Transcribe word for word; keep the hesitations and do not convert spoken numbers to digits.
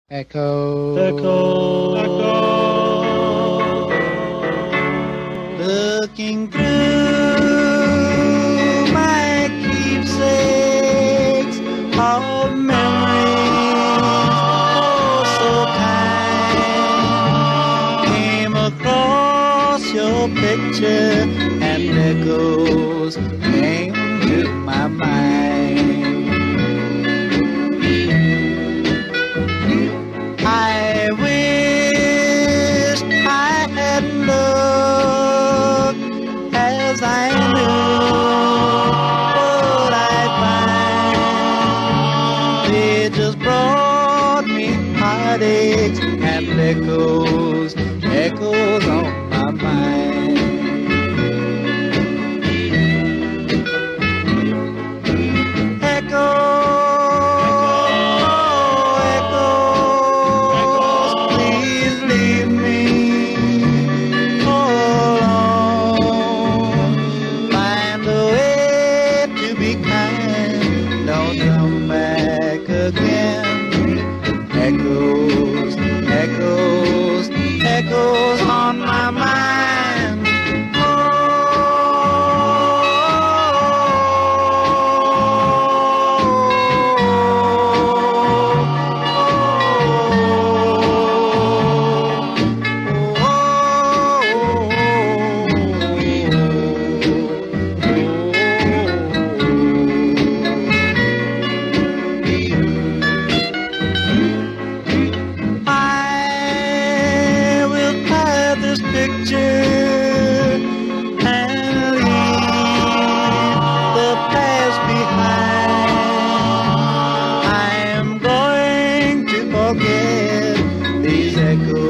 Echo. Echo. Echo. Looking through my keepsakes of memories, oh so kind, came across your picture and echoes came to my mind. I wish I had looked as I knew what I'd find. They just brought me heartaches and echoes, echoes on my mind. Echoes. Come back again. Echoes, echoes, echoes on my mind. Picture and leave the past behind. I am going to forget these echoes.